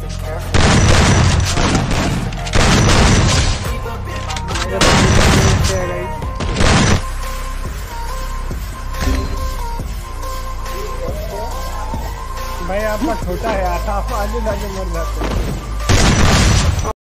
भाई आपका छोटा है, आप आगे जाके मर जाते हैं।